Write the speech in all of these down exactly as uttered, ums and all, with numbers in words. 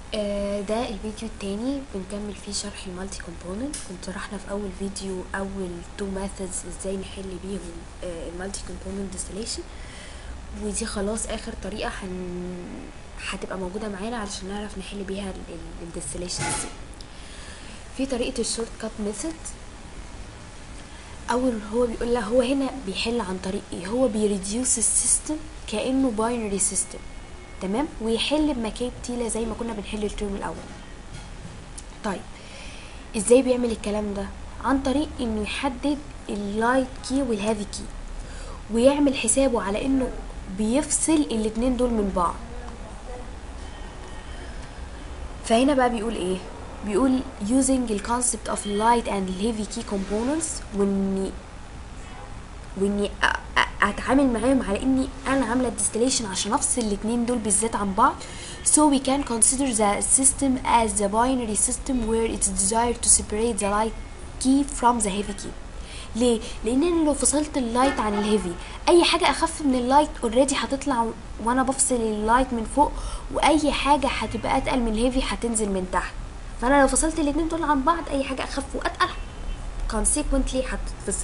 آه، ده الفيديو التاني بنكمل فيه شرح المالتي كومبوننت. كنت شرحنا في اول فيديو اول تو ميثودز ازاي نحل بيهم آه المالتي كومبوننت ديستليشن، ودي خلاص اخر طريقه هن... هتبقى موجوده معانا علشان نعرف نحل بيها الديستليشن دي. في طريقه الشورت كات ميثود. اول هو بيقول لك هو هنا بيحل عن طريق ايه، هو بيريديوس السيستم كانه باينري سيستم، تمام، ويحل بمكان تيله زي ما كنا بنحل الترم الاول. طيب ازاي بيعمل الكلام ده؟ عن طريق انه يحدد اللايت كي والهافي كي، ويعمل حسابه على انه بيفصل الاتنين دول من بعض. فهنا بقى بيقول ايه؟ بيقول using the concept of light and heavy key components، واني واني اتعامل معاهم على اني انا عامله ديستليشن عشان افصل الاتنين دول بالذات عن بعض. So we can consider the system as the binary system where it's desired to separate the light key from the heavy key. ليه؟ لان انا لو فصلت اللايت عن الهيفي، اي حاجه اخف من اللايت اوريدي هتطلع وانا بفصل اللايت من فوق، واي حاجه هتبقى اتقل من الهيفي هتنزل من تحت. فانا لو فصلت الاتنين دول عن بعض، اي حاجه اخف واتقل consequently هتتفصل.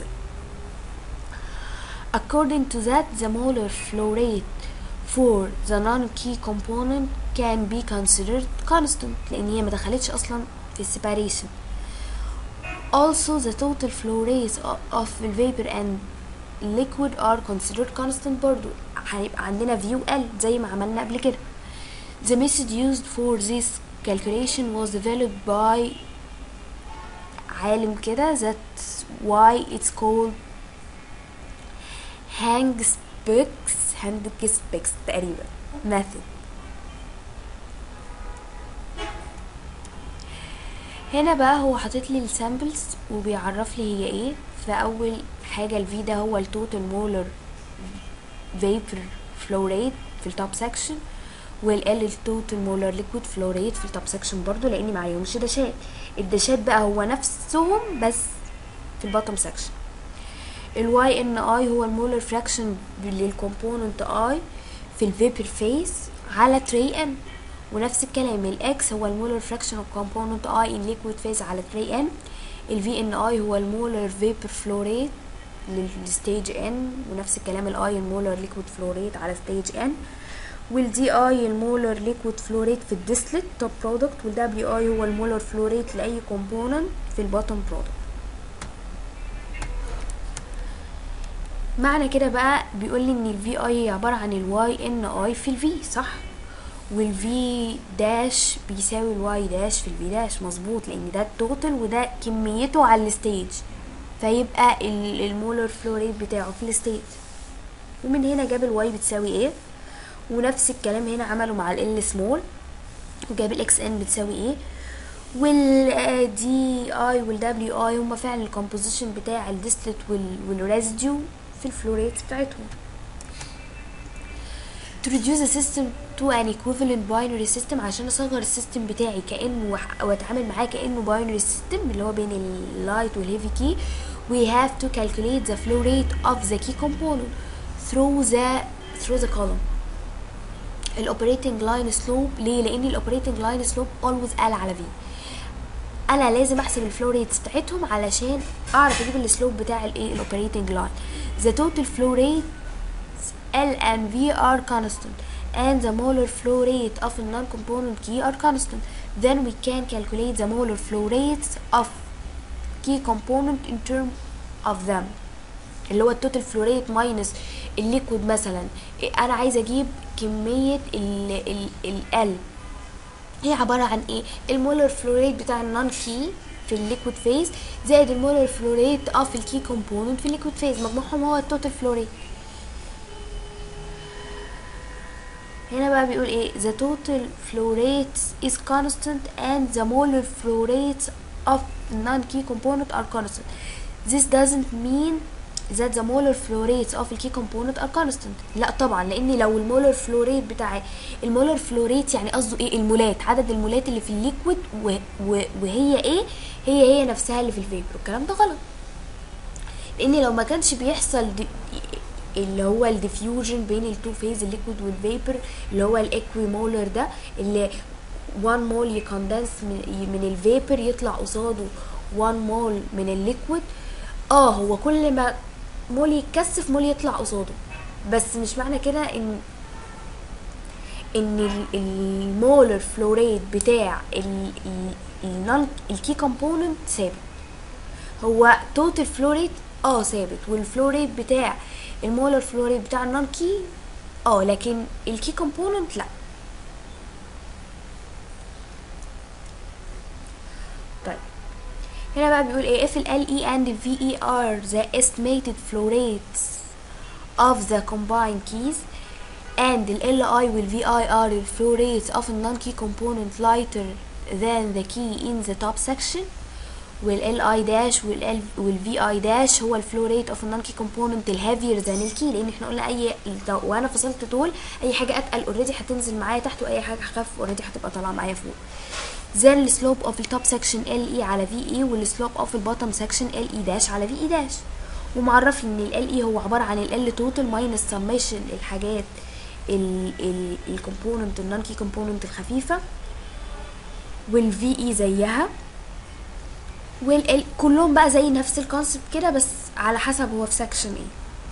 According to that, the molar flow rate for the non-key component can be considered constant لأن هي ما دخلتش أصلا في separation. Also, the total flow rates of the vapor and liquid are considered constant برضو. هيبقى عندنا view L زي ما عملنا قبل كده. The method used for this calculation was developed by عالم كده. That's why it's called هانجسبيكس هانجسبيكس تقريبا method. هنا بقى هو حاطط لي السامبلز وبيعرف لي هي ايه. فاول حاجه الفي ده هو التوتال مولر فيبر فلو ريت في التوب سكشن، والال التوتال مولر ليكويد فلو ريت في التوب سكشن برضو لاني معايهمش داشات. الداشات بقى هو نفسهم بس في البوتوم سكشن. الواي ان اي هو المولر فراكشن للكومبوننت اي في الفيبر فيس على تري ان، ونفس الكلام الاكس هو المولر فراكشن اوف كومبوننت اي ان ليكويد فيس على تري ان. الفي ان اي هو المولر فيبر فلو ريت للستيج ان، ونفس الكلام الاي المولر ليكويد فلو ريت على ستيج ان. والدي اي المولر ليكويد فلو ريت في الديستلت توب برودكت. والدبليو اي هو المولر فلو ريت لاي كومبوننت في البوتوم برودكت. معنى كده بقى بيقول لي ان الفي اي عباره عن الواي ان اي في الفي، صح؟ والفي داش بيساوي الواي داش في الفي داش، مظبوط، لان ده التوتال وده كميته على الستيج، فيبقى المولر فلو ريت بتاعه في الستيج. ومن هنا جاب الواي بتساوي ايه، ونفس الكلام هنا عمله مع ال سمول وجاب الاكس ان بتساوي ايه. والدي اي والدبليو اي هما فعلا الكومبوزيشن بتاع الديستلت والريزيديو في الفلوريت بتاعتهم. to reduce the system to an equivalent binary system عشان اصغر السيستم بتاعي كانه واتعامل معاه كانه binary system اللي هو بين اللايت والهيفي كي. we have to calculate the flow rate of the key component through the through the column الاوبريتنج لاين سلوب. ليه؟ لان الاوبريتنج لاين سلوب always L على V. انا لازم احسب الفلو ريتس بتاعتهم علشان اعرف اجيب السلوب بتاع الايه الاوبريتنج لاين. the total flow rate L and V are constant and the molar flow rate of a non-component key are constant. Then we can calculate the molar flow rates of key component in terms of them اللي هو التوتال فلو ريت ماينس الليكويد. مثلا انا عايزه اجيب كميه ال ال ال L، هي عباره عن ايه؟ المولر فلو ريت بتاع النون كي في الليكويد فيز زائد المولر فلو ريت اوف الكي كومبوننت في الليكويد فيز، مجموعهم هو التوتال فلو ريت. هنا بقى بيقول ايه؟ the total flow rate is constant and the molar flow rates of non-key component are constant. This doesn't mean that the molar flow rates of the key component are constant. لا طبعا، لان لو المولر فلو ريت بتاع المولر فلو ريت يعني قصده ايه؟ المولات، عدد المولات اللي في الليكويد وهي ايه؟ هي هي نفسها اللي في الفيبر. الكلام ده غلط، لان لو ما كانش بيحصل اللي هو الديفيوجن بين التو فيز الليكويد والفيبر اللي هو الاكوي مولر ده اللي واحد مول يكوندنس من, من الفيبر يطلع قصاده واحد مول من الليكويد. اه هو كل ما مول يتكثف مول يطلع قصاده، بس مش معنى كده ان ان المولر فلوريد بتاع الكي كومبوننت ثابت. هو توتال فلوريد اه ثابت، والفلوريد بتاع المولر فلوريد بتاع النون كي اه، لكن الكي كومبوننت لا. طيب هنا بقى بيقول ايه، if ال L E and ال V E are the estimated flow rates of the combined keys and ال L I وال V I are the flow rates of a non-key component lighter than the key in the top section، وال L I dash وال L وال V I dash هو الفلو ريت of a non-key component ال heavier than ال key، لان احنا قلنا اي وانا فصلت دول اي حاجه اتقل اوريدي هتنزل معايا تحت، واي حاجه اخف اوريدي هتبقى طالعه معايا فوق. then ال slope of the top section L E على V E وال slope of the bottom section L E dash على V E dash. ومعرف ان ال L E هو عباره عن ال L total minus summation الحاجات ال ال الكومبوننت النون كي كومبوننت الخفيفه، وال V E زيها، وال كلهم بقى زي نفس الكونسبت كده، بس على حسب هو في سكشن ايه.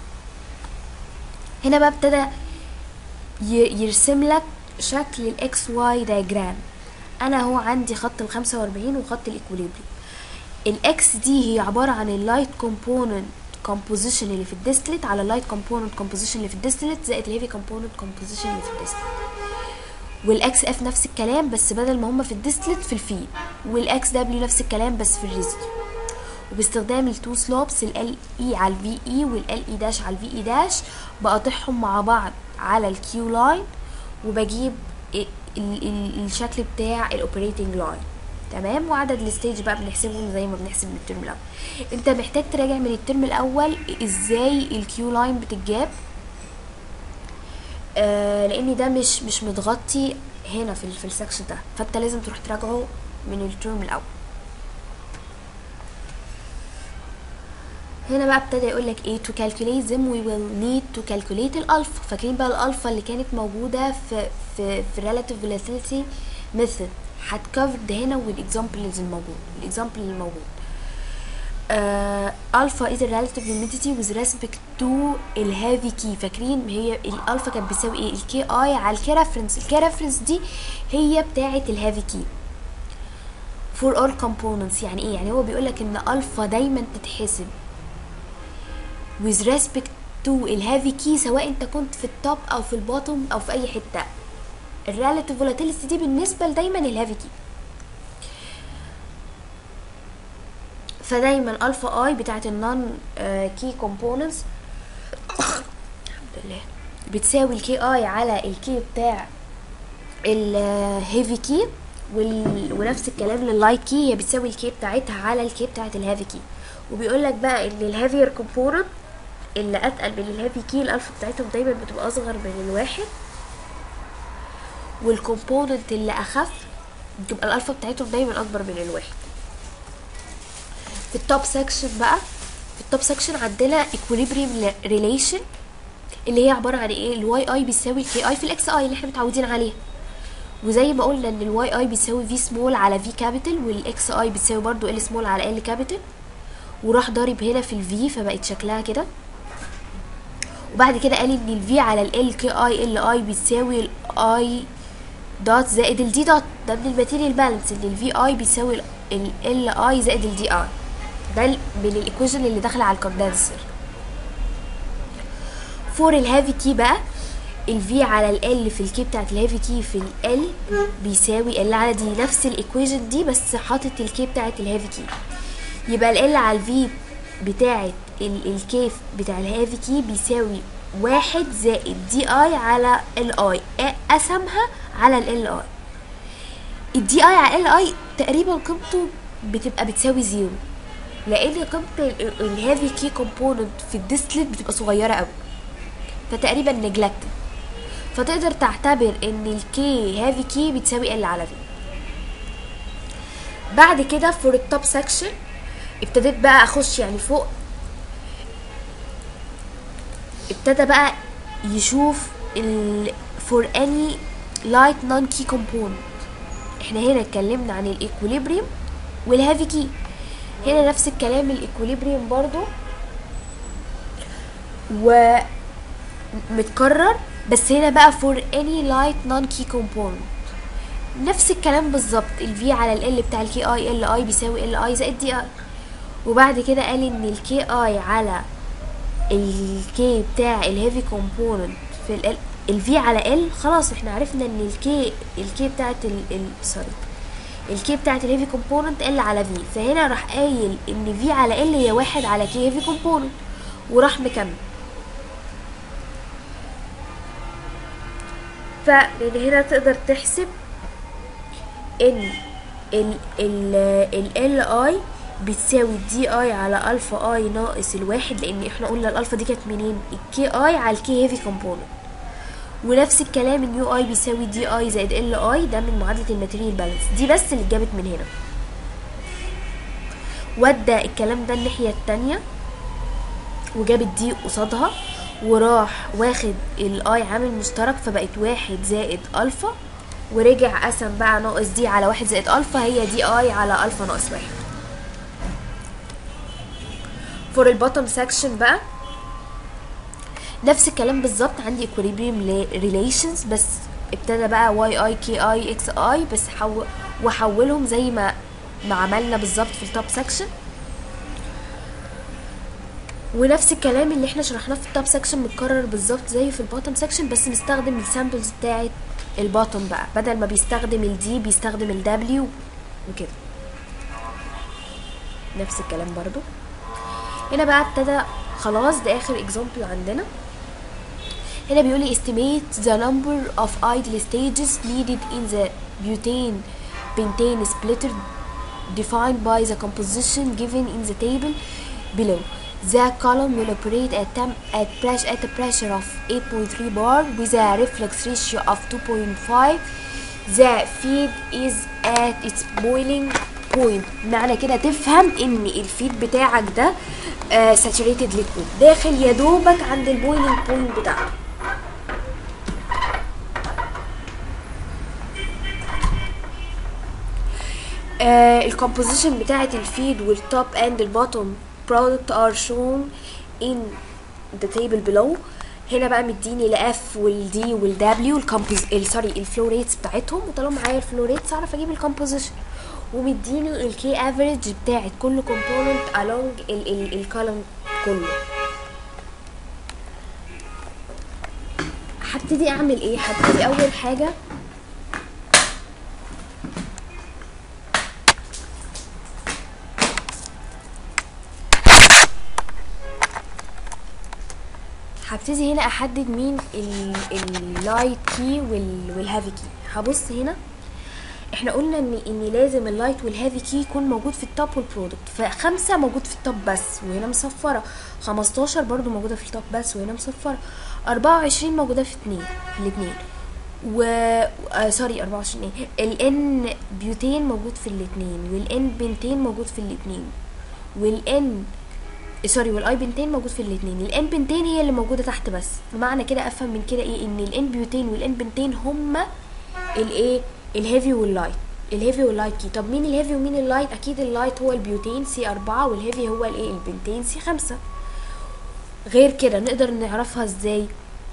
هنا بقى ابتدى يرسم لك شكل الاكس واي دايجرام. انا هو عندي خط ال خمسة واربعين وخط الايكوليبريم. الاكس دي هي عباره عن اللايت كومبوننت كومبوزيشن اللي في الديستلت على اللايت كومبوننت كومبوزيشن اللي في الديستلت زائد الهيفي كومبوننت كومبوزيشن اللي في الديستلت. والاكس اف نفس الكلام بس بدل ما هما في الديستلت في الفيد، والاكس دبليو نفس الكلام بس في الريزيديو. وباستخدام التو سلوبس ال اي على الفي اي وال اي داش على الفي اي داش بقطعهم مع بعض على الكيو لاين، وبجيب ال ال الشكل بتاع الاوبريتنج لاين. تمام. وعدد الستيج بقى بنحسبهم زي ما بنحسب من الترم الاول. انت محتاج تراجع من الترم الاول ازاي الكيو لاين بتتجاب، آه لان ده مش مش متغطي هنا في في السكشن ده، فانت لازم تروح تراجعه من الترم الاول. هنا بقى ابتدى يقول لك ايه to calculate them we will need to calculate الالفا. فاكرين بقى الالفا اللي كانت موجوده في في في relative volatility method هتكفرد هنا والاكزامبلز الموجود الاكزامبل الموجود الفا is a relative humidity with respect to الهافي كي. فاكرين هي الالفا كانت بتساوي ايه؟ الكي اي على الكي ريفرنس. الكي ريفرنس دي هي بتاعه الهافي كي for all components. يعني ايه؟ يعني هو بيقول لك ان الفا دايما تتحسب with respect to الهافي كي سواء انت كنت في التوب او في البوتوم او في اي حته. الريلاتيف فولاتيليتي دي بالنسبه لدايما الهافي كي. فدايما الفا اي بتاعت النون كي كومبوننتس الحمد لله بتساوي الكي اي على الكي بتاع الهيفي كي، ونفس الكلام لللايت كي هي بتساوي الكي بتاعتها على الكي بتاعت الهافي كي. وبيقول لك بقى ان الهافير كومبوننت اللي اتقل من الهافي كي الالفا بتاعتهم دايما بتبقى اصغر من الواحد، والكومبوننت اللي اخف بتبقى الالفا بتاعتهم دايما اكبر من الواحد. في التوب سكشن بقى في التوب سكشن عندنا equilibrium relation اللي هي عباره عن ايه؟ الواي اي بيساوي الكي اي في الاكس اي اللي احنا متعودين عليها، وزي ما قلنا ان الواي اي بيساوي في سمول على في كابيتال، والاكس اي بتساوي برضو ال سمول على ال كابيتال، وراح ضارب هنا في الفي فبقت شكلها كده. وبعد كده قال ان الفي على ال كي اي ال اي بتساوي الاي دوت زائد الدي دوت. ده من الماتيريال بالانس ان الفي اي بيساوي ال اي زائد الدي اي. ده من الايكويشن اللي داخله على الكوندنسر. فور الهافي كي بقى الفي على ال في الكي بتاعت الهافي كي في ال بيساوي ال على دي، نفس الايكويشن دي بس حاطط الكي بتاعت الهافي كي. يبقى ال على الفي بتاعت الكيف بتاع الهافي كي بيساوي واحد زائد دي اي على ال اي، قسمها على ال اي. الدي اي على ال اي تقريبا قيمته بتبقى بتساوي زيرو، لان قيمه الهافي كي كومبوننت في الديستلت بتبقى صغيره قوي فتقريبا نجلكتد، فتقدر تعتبر ان الكي هافي كي بتساوي ال على في. بعد كده فور التوب سكشن ابتديت بقى اخش يعني فوق، ابتدى بقى يشوف ال for any light non key component احنا هنا اتكلمنا عن الايكوليبريم والهافي كي، هنا نفس الكلام الايكوليبريم برضو ومتكرر، بس هنا بقى for any light non key component نفس الكلام بالظبط. الفي على ال بتاع الكي اي ال اي بيساوي ال اي زائد دي اي. وبعد كده قال ان الكي اي على الكي بتاع الهيفي كومبوننت في ال الفي على ال، خلاص احنا عرفنا ان الكي الكي بتاعت ال سوري الكي بتاعت الهيفي كومبوننت ال على في، فهنا راح قايل ان في على ال هي واحد على كي هيفي كومبوننت وراح مكمل. فمن هنا تقدر تحسب ان ال ال ال اي بتساوي دي اي على الفا اي ناقص الواحد، لان احنا قلنا الالفا دي كانت منين؟ الكي اي على الكي هيفي كومبوننت. ونفس الكلام اليو اي بيساوي دي اي زائد ال اي، ده من معادله الماتيريال بالانس دي بس اللي اتجابت من هنا. ودى الكلام ده الناحيه التانيه وجابت دي قصادها، وراح واخد الاي عامل مشترك فبقت واحد زائد الفا، ورجع قسم بقى ناقص دي على واحد زائد الفا، هي دي اي على الفا ناقص واحد. فور البوتtom سكشن بقى نفس الكلام بالظبط، عندي equilibrium relations بس ابتدى بقى واي اي كي اي اكس اي بس حو... وحولهم زي ما ما عملنا بالظبط في التوب سكشن. ونفس الكلام اللي احنا شرحناه في التوب سكشن متكرر بالظبط زي في البوتtom سكشن، بس نستخدم السامبلز بتاعت البوتtom بقى، بدل ما بيستخدم الدي بيستخدم الدبليو وكده. نفس الكلام برضو هنا بقى ابتدى خلاص، ده اخر اكزامبل عندنا. هنا بيقولي estimate the number of idle stages needed in the butane pentane splitter defined by the composition given in the table below. The column will operate at temp at pressure at a pressure of eight point three bar with a reflux ratio of two point five. The feed is at its boiling point. معنى كده تفهم ان الفيد بتاعك ده uh, saturated liquid داخل يا دوبك عند البويلينج بوينت بتاعته. uh, الكومبوزيشن بتاعت الفيد والتوب اند البوتوم product are shown in the table below. هنا بقى مديني الاف والدي والدبليو الكومبوز سوري الفلو ريتس بتاعتهم، وطالما معايا الفلو ريتس اعرف اجيب الكومبوزيشن. ومديني الكي افريج بتاعت كل كومبوننت along الكولوم كله. هبتدي اعمل ايه؟ هبتدي اول حاجه هبتدي هنا احدد مين اللايت كي والهافي كي. هبص هنا احنا قلنا ان ان لازم اللايت والهافي كي يكون موجود في التوب والبرودكت، فخمسة موجود في التوب بس وهنا مصفره، خمستاشر برضو موجوده في التوب بس وهنا مصفره، اربعة وعشرين موجوده في اتنين في الاتنين، و آه سوري اربعة وعشرين ايه الان بيوتين موجود في الاتنين، والان بنتين موجود في الاتنين، والان سوري والاي بنتين موجود في الاثنين. الان بنتين هي اللي موجوده تحت بس، بمعنى كده افهم من كده ايه؟ ان الان بيوتين والان بنتين هما الايه؟ الهيفي واللايت، الهيفي واللايت كي. طب مين الهيفي ومين اللايت؟ اكيد اللايت هو البيوتين سي اربعة، والهيفي هو الايه؟ البنتين سي خمسة. غير كده نقدر نعرفها ازاي؟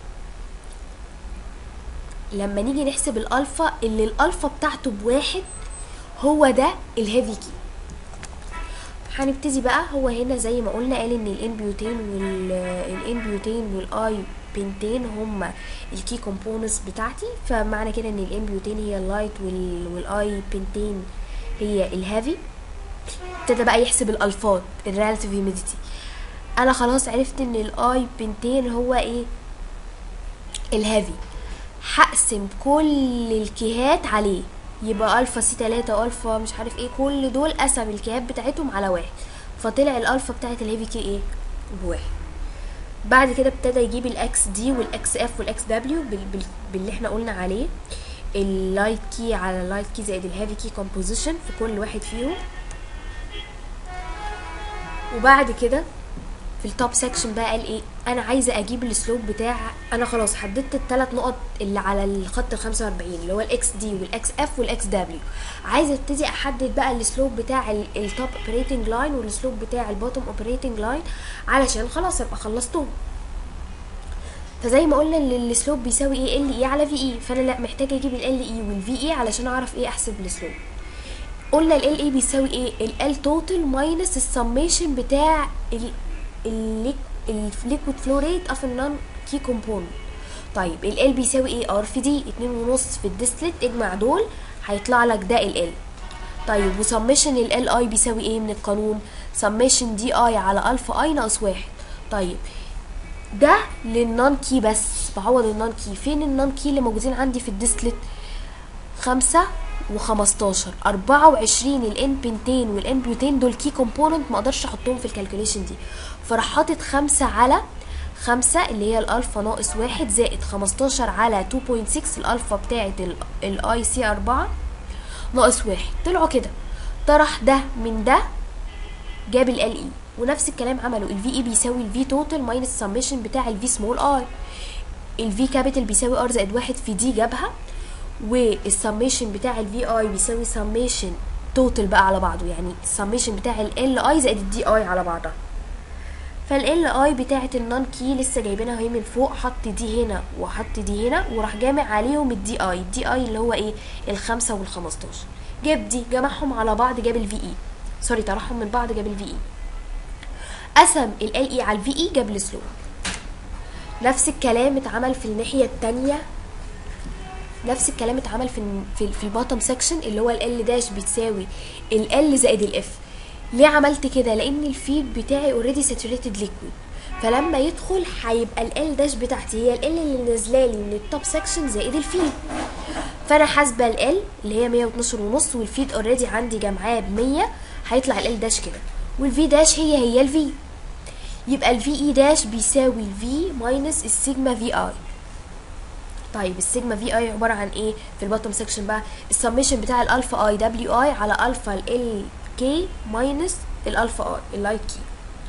لما نيجي نحسب الالفا اللي الالفا بتاعته بواحد هو ده الهيفي كي. هنبتدي بقى، هو هنا زي ما قلنا قال ان الان بيوتين والان بيوتين والاي بنتين هما الكي كومبوننتس بتاعتي، فمعنى كده ان الان بيوتين هي اللايت والاي بنتين هي الهافي. ابتدى بقى يحسب الالفات الريلاتيف هيوميديتي. انا خلاص عرفت ان الاي بنتين هو ايه؟ الهافي. هقسم كل الكيهات عليه، يبقى الفا سي تلاتة والفا مش عارف ايه، كل دول قسم الكيهات بتاعتهم على واحد، فطلع الالفا بتاعت الهيفي كي ايه؟ بواحد. بعد كده ابتدى يجيب الاكس دي والاكس اف والاكس دبليو باللي احنا قلنا عليه، اللايت كي على اللايت كي زائد الهيفي كي كومبوزيشن في كل واحد فيهم. وبعد كده في التوب سيكشن بقى قال ايه، انا عايزه اجيب السلوب بتاع، انا خلاص حددت الثلاث نقط اللي على الخط ال خمسة وأربعين اللي هو الاكس دي والاكس اف والاكس دبليو، عايزه ابتدي احدد بقى السلوب بتاع التوب اوبريتنج لاين والسلوب بتاع البوتوم اوبريتنج لاين علشان خلاص ابقى خلصتهم. فزي ما قلنا ان السلوب بيساوي ايه، ال اي على في اي، فانا لا محتاجه اجيب ال اي والفي اي علشان اعرف ايه احسب السلوب. قلنا ال اي بيساوي ايه، ال توتال ماينس السميشن بتاع الليكويد فلو ريت اوف النون كي كومبوننت. طيب ال ال بيساوي ايه، ار في دي، اتنين ونص في الديستلت، اجمع دول هيطلع لك ده ال ال. طيب وسميشن ال ال اي بيساوي ايه من القانون، سميشن دي اي على الفا اي ناقص واحد. طيب ده للنون كي بس، بعوض النون كي. فين النون كي اللي موجودين عندي في الديستلت، خمسة وخمستاشر، اربعة وعشرين الان بنتين والان بيوتين دول كي كومبوننت، ما اقدرش احطهم في الكالكوليشن دي، فراح حاطط خمسة على خمسة اللي هي الالفا ناقص واحد زائد خمستاشر على اتنين فاصلة ستة الالفا بتاعت الاي سي اربعة ناقص واحد، طلعوا كده. طرح ده من ده جاب ال اي، ونفس الكلام عملوا الفي اي بيساوي الفي توتال ماينس السميشن بتاع الفي سمول اي، الفي كابيتال بيساوي ار زائد واحد في دي جابها، والسميشن بتاع الفي اي بيساوي سميشن توتال بقى على بعضه، يعني السميشن بتاع ال اي زائد الدي اي على بعضها. فال اي بتاعه النون كي لسه جايبينها اهي من فوق، حط دي هنا وحط دي هنا وراح جامع عليهم الدي اي، الدي اي اللي هو ايه الخمسة والخمستاشر، جاب دي جمعهم على بعض جاب الفي اي، سوري طرحهم من بعض جاب الفي اي، قسم ال اي على الفي اي جاب السلوب. نفس الكلام اتعمل في الناحيه الثانيه، نفس الكلام اتعمل في في, في البوتوم سيكشن اللي هو ال داش بتساوي ال زائد الاف. ليه عملت كده، لان الفيد بتاعي اوريدي ساتوريتد ليكويد، فلما يدخل هيبقى ال داش بتاعتي هي ال اللي نازله لي من التوب سيكشن زائد الفيد، فانا حاسبه ال اللي هي مية واتناشر ونص، والفيد اوريدي عندي جمعاه ب مية، هيطلع ال داش كده، والفي داش هي هي الفي، يبقى الفي اي داش بيساوي الفي ماينس السيجما في اي. طيب السيجما في اي عباره عن ايه في البوتوم سيكشن بقى، السميشن بتاع الالفا اي دبليو اي على الفا ال كي ماينس الالفا اي اللايت كي،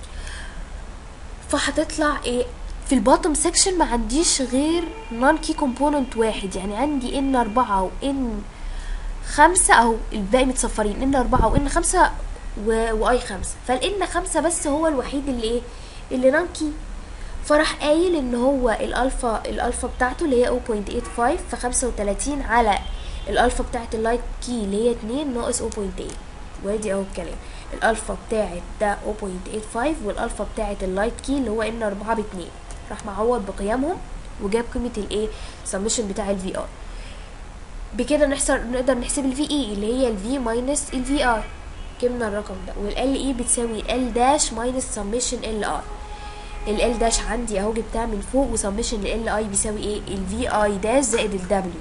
فهتطلع ايه في البوتوم سيكشن ما عنديش غير نون كي كومبوننت واحد، يعني عندي ان اربعة وان خمسة اهو، الباقي متصفرين ان اربعة وان خمسة واي خمسة، فالان خمسة بس هو الوحيد اللي ايه اللي نون كي، فراح قايل ان هو الالفا الالفا بتاعته اللي هي صفر فاصلة تمانية وتمانين في خمسة وتلاتين على الالفا بتاعت اللايت كي اللي هي اتنين ناقص صفر فاصلة تمانية، وادي اهو الكلام، الالفا بتاعت ده صفر فاصلة تمانية وتمانين والالفا بتاعت اللايت كي اللي هو ان اربعة باتنين، راح معوض بقيمهم وجاب قيمه الايه سمشن بتاع الفي اي. بكده نحسب نقدر نحسب الفي اي اللي هي الفي ماينس الفي اي، جبنا الرقم ده، والال اي بتساوي ال داش ماينس سمشن ال اي، ال داش عندي اهو جبتها من فوق، وسمشن ال اي بيساوي ايه الفي اي داش زائد الدبليو،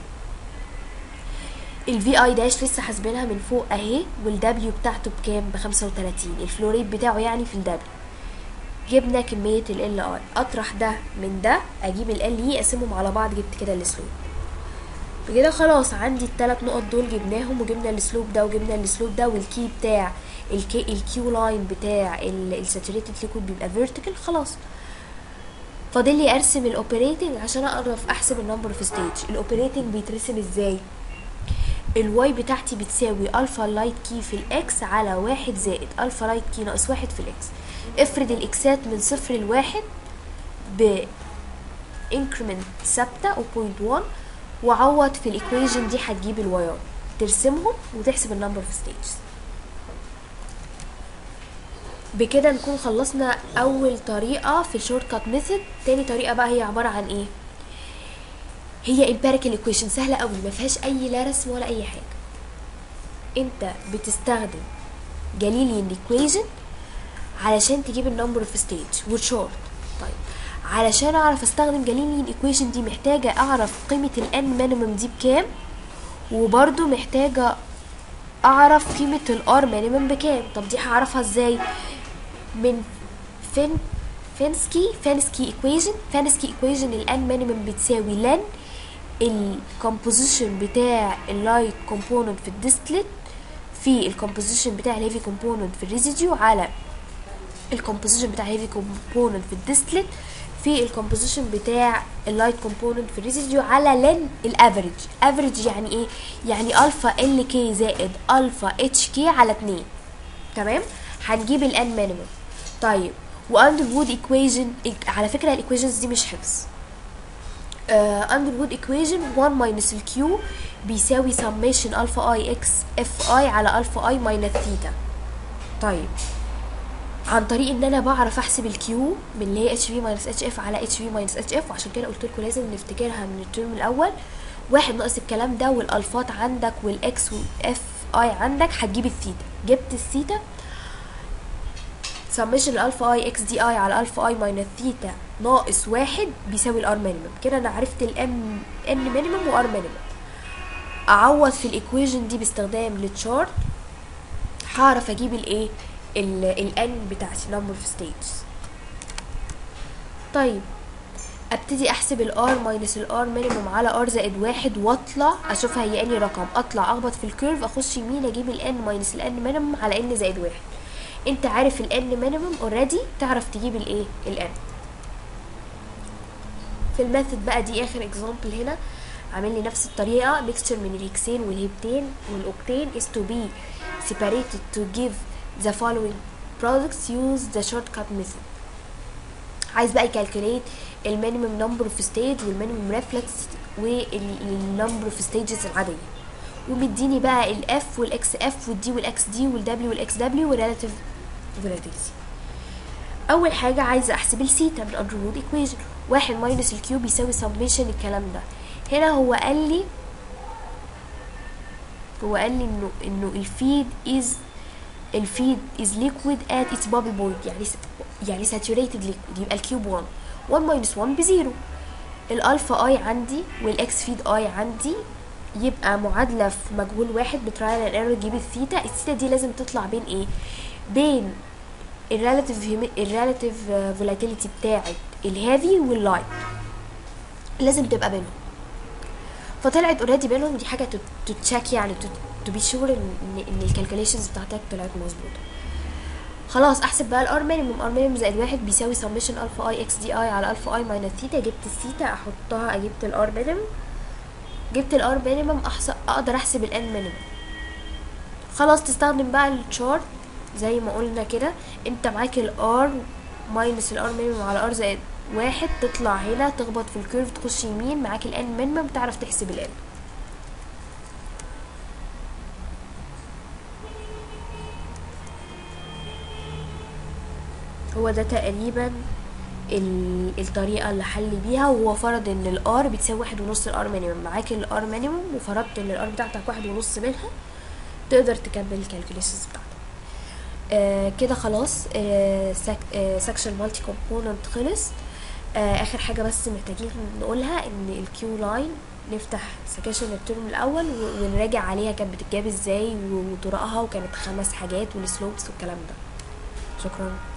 الفي اي داش لسه حاسبينها من فوق اهي، والدبليو بتاعته بكام ب خمسة وتلاتين، الفلوريت بتاعه يعني في الدبليو. جبنا كميه ال اي، اطرح ده من ده اجيب ال اي اقسمهم على بعض، جبت كده السلوب. بكده خلاص عندي الثلاث نقط دول جبناهم، وجبنا السلوب ده وجبنا السلوب ده، والكي بتاع الكي الكيو لاين بتاع الساتوريتد ليكويد بيبقى فيرتيكال. خلاص فاضل لي ارسم الاوبريتنج عشان اعرف احسب النمبر اوف ستيج. الاوبريتنج بيترسم ازاي، الواي بتاعتي بتساوي الفا لايت كي في الاكس على واحد زائد الفا لايت كي ناقص واحد في الاكس. افرض الاكسات من صفر لواحد ب انكريمنت ثابته او بوينت واحد، وعوض في الايكويشن دي هتجيب الوايات، ترسمهم وتحسب النمبر اوف ستيجز. بكده نكون خلصنا اول طريقه في الشورت كات ميثود. تاني طريقه بقى هي عباره عن ايه، هي empirical equation سهله قوي، ما فيهاش اي لا رسم ولا اي حاجه. انت بتستخدم جاليليان equation علشان تجيب النمبر اوف ستيج والشورت. طيب علشان اعرف استخدم جاليليان equation دي محتاجه اعرف قيمه الان مينيمم دي بكام، وبرده محتاجه اعرف قيمه الار مينيمم بكام. طب دي هعرفها ازاي، من فين فينسكي فينسكي ايكويشن فينسكي ايكويشن الان مينيمم بتساوي لن الكومبوزيشن بتاع اللايت كومبوننت في الديستلت في الكومبوزيشن بتاع الهيفي كومبوننت في الريزيديو على الكومبوزيشن بتاع هيفي كومبوننت في الديستلت في الكومبوزيشن بتاع اللايت كومبوننت في الريزيديو على لن الافريج. افريج يعني ايه؟ يعني الفا ال كي زائد الفا اتش كي على اتنين. تمام. هنجيب الان مينيمم. طيب واندروود ايكويشن، على فكره الايكويشنز دي مش حفظ. اندروود ايكويشن واحد ماينس الكيو بيساوي سميشن الفا اي اكس اف اي على الفا اي ماينس ثيتا. طيب عن طريق ان انا بعرف احسب الكيو من اللي هي اتش في ماينس اتش اف على اتش في ماينس اتش اف، وعشان كده قلت لكم لازم نفتكرها من الترم الاول. واحد ناقص الكلام ده والالفات عندك والاكس والاف اي عندك، هتجيب الثيتا. جبت الثيتا سميشن الالفا اي اكس دي اي على الفا اي ماينس ثيتا ناقص واحد بيساوي الار مينيمم. كده انا عرفت الام ان مينيمم وار مينيمم. اعوض في الايكويشن دي باستخدام التشارت، هعرف اجيب الايه الان بتاعتي نمبر اوف ستيجز. طيب ابتدي احسب الار ماينس الار مينيمم على ار زائد واحد واطلع اشوفها هي اني رقم، اطلع اخبط في الكيرف اخش يمين اجيب الان ماينس الان مينيمم على ان زائد واحد. انت عارف الان مينيمم اوريدي، تعرف تجيب الايه الان. في الميثود بقى دي اخر اكزامبل هنا عامل لي نفس الطريقه. ميكستشر من الهكسين والهيبتين والاوكتين is to be separated to give the following products. use the shortcut method. عايز بقى يكالكوليت المينيمم نمبر اوف ستيج والمينيمم ريفلكس والنمبر اوف ستيجز العاديه، ومديني بقى الاف والاكس اف والدي والاكس دي والدبليو والاكس دبليو والريلاتيف فولاتيليتي. اول حاجه عايزه احسب الثيتا من اندرود ايكويشن. واحد ماينس الكيو بيساوي سميشن الكلام ده. هنا هو قال لي هو قال لي انه انه الفيد از الفيد از ليكويد ات اتس بابل بوينت، يعني يعني ساتوريتد ليكويد، يبقى الكيوب واحد. واحد ماينس واحد بزيرو. الالفا اي عندي والاكس فيد اي عندي، يبقى معادله في مجهول واحد بترايل اند ايرور تجيب الثيتا. الثيتا دي لازم تطلع بين ايه؟ بين الريلاتيف الريلاتيف فولاتيليتي بتاعه الهيفي واللايت، لازم تبقى بينهم. فطلعت اوريدي بينهم، دي حاجه تتشيك يعني تو بي شور ان ان الكالكوليشنز بتاعتك طلعت مظبوطه. خلاص احسب بقى الار مينيمم. ار مينيمم زائد واحد بيساوي سميشن الفا اي اكس دي اي على الفا اي ماينس ثيتا. جبت الثيتا احطها، جبت الار مينيمم. جبت الار مينيمم احسب اقدر احسب الان مينيمم. خلاص تستخدم بقى التشارت زي ما قلنا كده. انت معاك الار ماينس الار مينيمم على ار زائد واحد، تطلع هنا تخبط في الكيرف تخش يمين، معاك الان مينيمم تعرف تحسب الان. هو ده تقريبا الطريقه اللي حل بيها. وهو فرض ان الار بتساوي واحد ونص الار مينيمم. معاك الار مينيمم وفرضت ان الار بتاعتك واحد ونص منها، تقدر تكمل الكالكوليشنز بتاعتك. آه كده خلاص. آه سك آه سكشن مالتي كومبوننت خلص. آه اخر حاجه بس محتاجين نقولها ان الكيو لاين نفتح سكشن الترم الاول ونراجع عليها كانت بتتجاب ازاي وطرقها، وكانت خمس حاجات والسلوبس والكلام ده. شكرا.